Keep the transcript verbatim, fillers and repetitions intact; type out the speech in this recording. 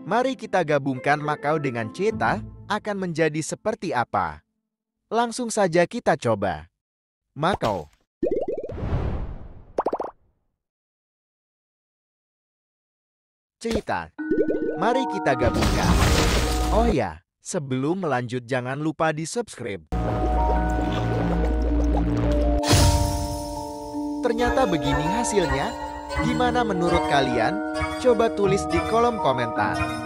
Mari kita gabungkan Makau dengan Cheetah, akan menjadi seperti apa? Langsung saja kita coba. Makau. Cheetah. Mari kita gabungkan. Oh ya, sebelum melanjut jangan lupa di subscribe. Ternyata begini hasilnya. Gimana menurut kalian? Coba tulis di kolom komentar.